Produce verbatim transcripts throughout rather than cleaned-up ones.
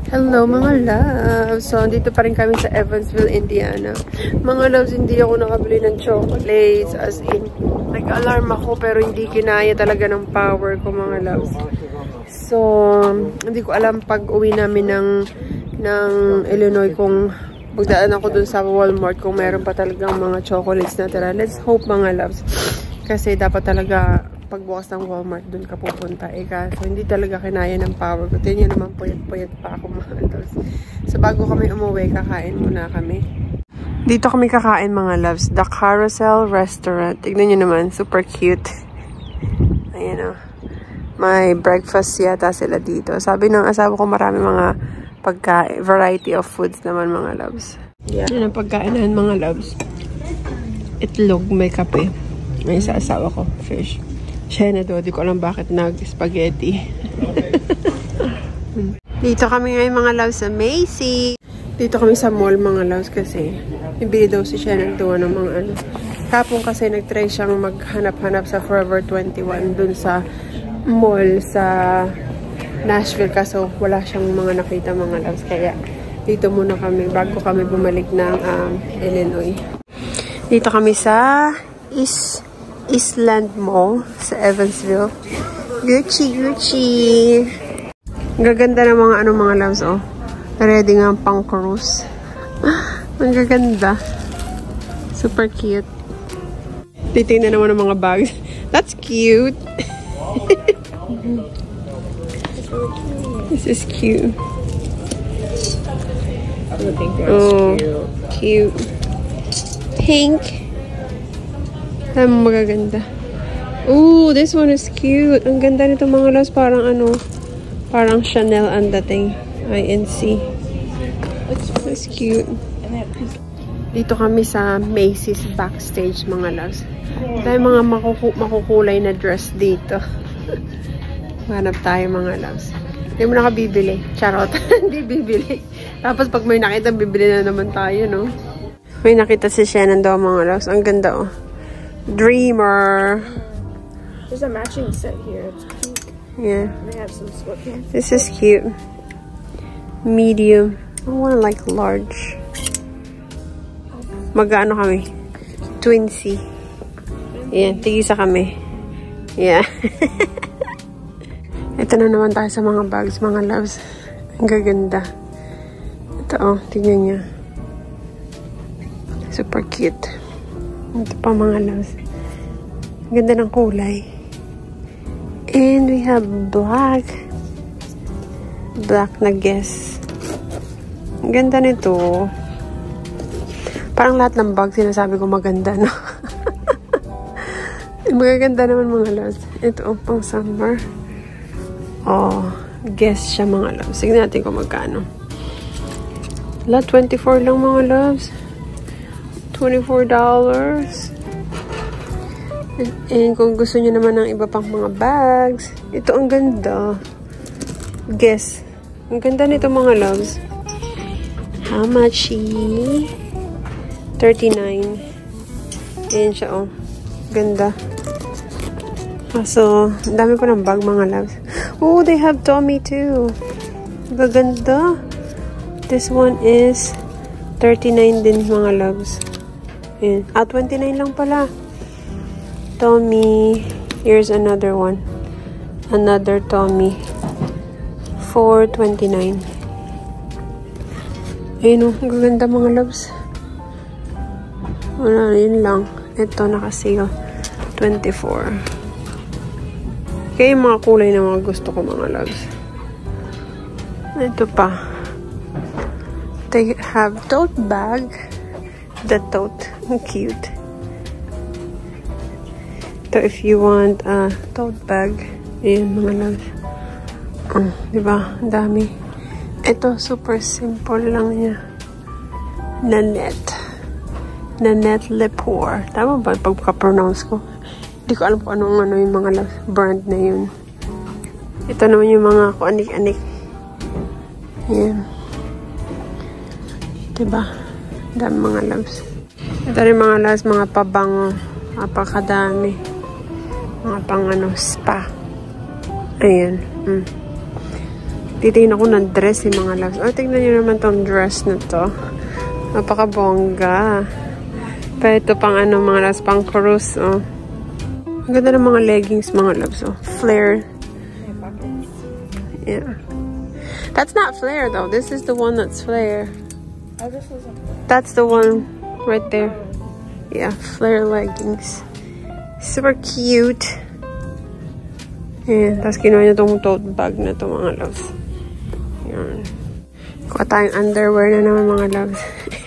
Hello mga loves! So, dito pa rin kami sa Evansville, Indiana. Mga loves, hindi ako nakabili ng chocolates. As in, nag-alarm ako pero hindi kinaya talaga ng power ko mga loves. So, hindi ko alam pag uwi namin ng, ng Illinois kung magdaan ako dun sa Walmart kung meron pa talagang mga chocolates na tira. Let's hope mga loves. Kasi dapat talaga pagbukas ng Walmart, dun ka pupunta. Eh, kaso hindi talaga kinaya ng power ko. Tingnan naman, puyat-puyat pa ako mga loves. So, bago kami umuwi, kakain muna kami. Dito kami kakain mga loves. The Carousel Restaurant. Tignan nyo naman, super cute. Ayan o. May breakfast yata sila dito. Sabi ng asawa ko marami mga pagkain, variety of foods naman mga loves. Yeah. Yan ang pagkainan mga loves. Itlog, may kape. May sa asawa ko, fish. Siya na doon, di ko alam bakit nag-spaghetti. Dito kami ngayon mga loves sa Macy's. Dito kami sa mall mga loves kasi ibili daw si Shannon doon ng mga ano. Tapong kasi nag-try siyang maghanap-hanap sa Forever twenty-one dun sa mall sa Nashville. Kaso wala siyang mga nakita mga loves. Kaya dito muna kami bago kami bumalik ng um, Illinois. Dito kami sa East Eastland Mall sa Evansville. Gucci, Gucci. Gaganda ng mga ano mga loves, oh. Ready nga pang cruise. Ang gaganda. Super cute. Titingnan naman ng mga bags. That's cute. This is cute. Oh, cute. Pink. Ang magaganda. Ooh, this one is cute. Ang ganda nito mga loves. Parang ano, parang Chanel ang dating. I N C. That's cute. Dito kami sa Macy's backstage mga loves. Tayo mga makuku makukulay na dress dito. Hanap tayo mga loves. Hindi mo nakabibili. Charot. Hindi bibili. Tapos pag may nakita, bibili na naman tayo, no? May nakita si Shannon daw mga loves. Ang ganda, oh. Dreamer. There's a matching set here. It's pink. Yeah. They have some sweatpants. This is cute. Medium. I want like large. Mag-ano kami? Twinsy. Yan. Tigisa kami. Yeah. Ito na naman tayo sa mga bags, mga loves. Ang gaganda. Ito, oh. Tignan niya. Super cute. Ito pa mga loves. Ganda ng kulay. And we have black. Black na Guess. Ganda nito. Parang lahat ng bag sinasabi ko maganda, no? Magaganda naman mga loves. Ito oh, pang summer. Oh, Guess siya mga loves. Sige natin kung magkano. Lahat twenty-four lang mga loves. twenty-four dollars. And, and kung gusto nyo naman ng iba pang mga bags, ito ang ganda. Guess. Ang ganda nito mga loves. How much? thirty-nine. Ayan siya, oh. Ganda. So, dami pa ng bag mga loves. Oh, they have Tommy too. Gaganda. This one is thirty-nine din mga loves. Ayan. Ah, twenty-nine lang pala. Tommy. Here's another one. Another Tommy. four twenty-nine. Ayun o. Ang gaganda mga loves. Wala, yun lang. Ito nakasale. twenty-four. Kaya yung mga kulay na mga gusto ko mga loves. Ito pa. They have tote bag. The tote. Cute. So, if you want a tote bag, ayan mga loves. Oh, diba? Ang dami. Ito, super simple lang niya. Nanette. Nanette Lepore. Tama ba pagka-pronounce ko? Hindi ko alam kung anong ano yung mga loves, brand na yun. Ito naman yung mga kuanik-anik. Ayan. Diba? Ang dami mga loves. Ito rin mga loves, mga pabango. Napakadami. Mga pang ano, spa. Ayan. Mm. Titingin ako ng dress eh, mga loves. Oh, tingnan nyo naman tong dress na to. Napaka-bongga. Pa ito pang ano, mga loves, pang cruise, oh. Ang ganda ng mga leggings, mga loves, oh. Flare. Yeah. That's not flare, though. This is the one that's flare. Oh, this is a... That's the one right there. Yeah, flare leggings. Super cute. Ayan, tapos kinuha niya itong tote bag na ito, mga loves. Ayan. Kuha tayong underwear na naman, mga loves.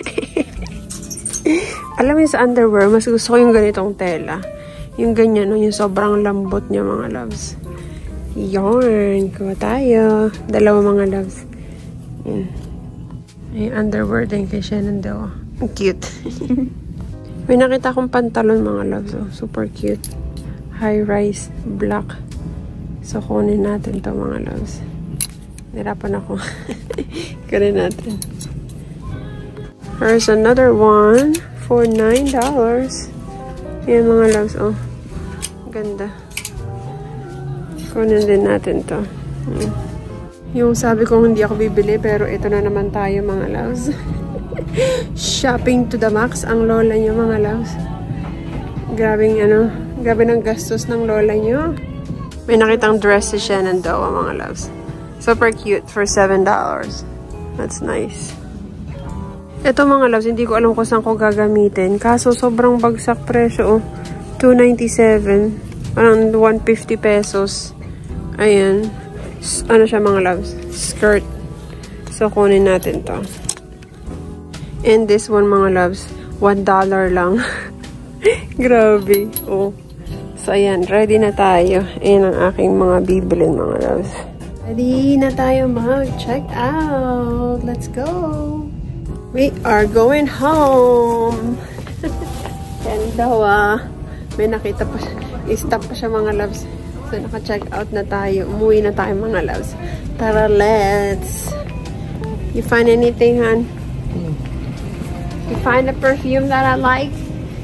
Alam mo sa underwear, mas gusto ko yung ganitong tela. Yung ganyan, no? Yung sobrang lambot niya, mga loves. Yarn. Kuha tayo. Dalawa, mga loves. Ayan. Yung underwear din kay Shenandoah. Ang cute. May nakita akong pantalon, mga loves. Oh. Super cute. High-rise. Black. So, kunin natin to, mga loves. Nirapan ako. Kunin natin. There's another one for nine dollars. Ayan, mga loves. Oh. Ganda. Kunin din natin to. Hmm. Yung sabi ko hindi ako bibili, pero ito na naman tayo, mga loves. Shopping to the max ang lola nyo, mga loves. Grabing ano, grabe ng gastos ng lola nyo. May nakitang dress si Shenandoah, mga loves. Super cute for seven dollars. That's nice. Ito, mga loves, hindi ko alam kung saan ko gagamitin. Kaso sobrang bagsak presyo, oh. two ninety-seven. Parang one fifty pesos. Ayan. Ano siya, mga loves? Skirt. So, kunin natin to. And this one, mga loves, one dollar lang. Grabe. Oh. So, ayan. Ready na tayo. Ayan ang aking mga bibilin, mga loves. Ready na tayo mag-check out. Let's go. We are going home. Shenandoah. May nakita pa siya. I-stop pa siya, mga loves. So, naka-check out na tayo. Umuwi na tayo, mga loves. Tara, let's. You find anything, hon? You find a perfume that I like?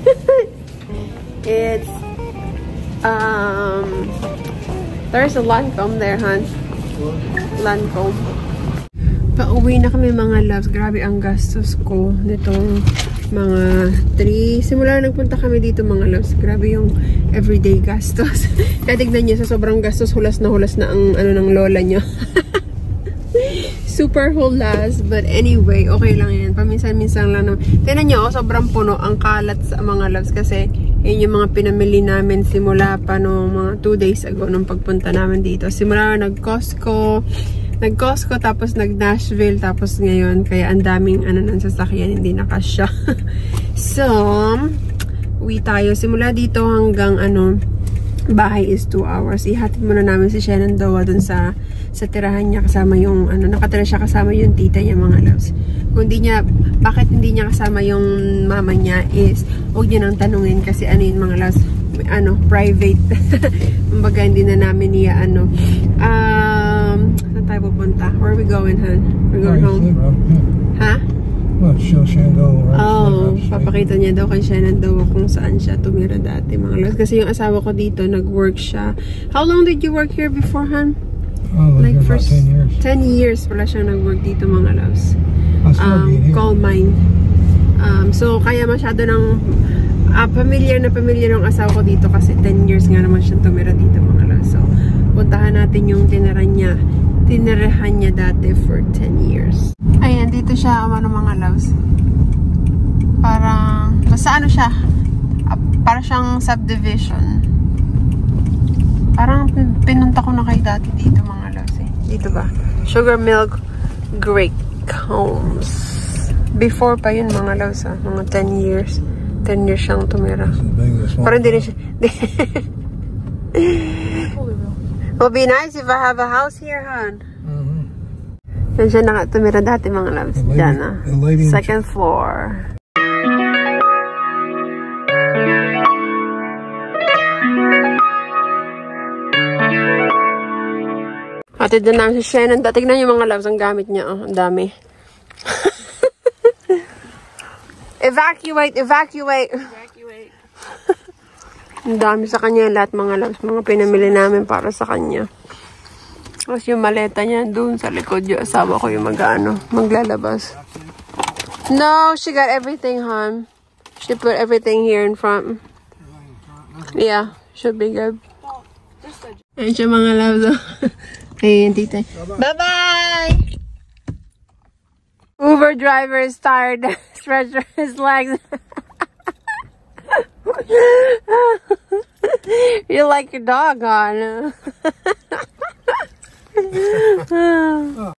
It's, um, there's a Lancome there, hon. Lancome. Pauwi na kami, mga loves. Grabe ang gastos ko nitong mga three. Simula nagpunta kami dito, mga loves. Grabe yung everyday gastos. Kaya tignan nyo, sa sobrang gastos, hulas na hulas na ang ano ng lola nyo. Super hulas. But anyway, okay lang yan. Paminsan-minsan lang naman. Tignan nyo, sobrang puno ang kalat sa mga loves. Kasi yun yung mga pinamili namin simula pa no, mga two days ago nung pagpunta namin dito. Simula nag-Costco, nag-Costco, tapos nag-Nashville, tapos ngayon, kaya ang daming ano ng sasakyan, hindi nakasya. So, uwi tayo. Simula dito hanggang ano, bahay is two hours. Ihatid muna namin si Shenandoah dun sa, sa tirahan niya kasama yung, ano, nakatira siya kasama yung tita niya, mga loves. Kung hindi niya, bakit hindi niya kasama yung mama niya is, huwag niyo nang tanungin kasi ano yung mga loves, ano, private. Kumbaga, hindi na namin niya, ano, um, saan tayo pupunta? Where are we going, hon? We're going home? Ha? Well, show Shenandoah. Oh, papakita niya daw kay Shenandoah kung saan siya tumira dati, mga loves. Kasi yung asawa ko dito, nag-work siya. How long did you work here before, hon? Oh, Like for ten years. ten years pala siya nag-work dito, mga loves. Um, coal mine. Um, so, kaya masyado ng uh, familiar na familiar ng asawa ko dito kasi ten years nga naman siyang tumira dito, mga loves. So, puntahan natin yung tiniran niya. Tinirahan niya dati for ten years. Ayan, dito siya, ano, mga loves. Parang, basta ano siya, uh, para siyang subdivision. Parang pinunta ko na kayo dati dito, mga loves eh. Dito ba? Sugar Milk Great Homes. Before pa yun, mga loves, ah. Mga ten years. ten years siyang tumira. Parang hindi rin siya. It'll be nice if I have a house here, hon. Mm-hmm. Yan siya nakatumira dati, mga loves. Diyan, ah. Second floor. Atid na namin si Shenandoah. Tignan yung mga loves, ang gamit niya. Oh, ang dami. Evacuate! Evacuate! Evacuate. Ang dami sa kanya lahat, mga loves. Mga pinamili namin para sa kanya. Tapos yung maleta niya dun sa likod, yung asawa ko yung mag-ano, maglalabas. No, she got everything, hon. She put everything here in front. Yeah, should be good. Ayun siya mga loves. Ayun, tita. Bye-bye! Uber driver is tired. Stretch his legs. You like your dog, hon?